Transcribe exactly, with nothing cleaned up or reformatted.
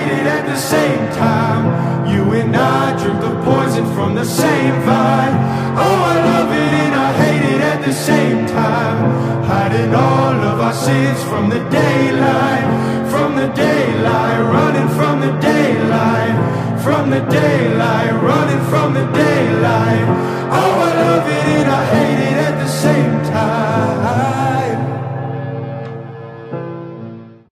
hate it at the same time. You and I drink the poison from the same vine. Oh, I love it and I hate it at the same time. Hiding all of our sins from the daylight, from the daylight, running from the daylight, from the daylight, running from the daylight.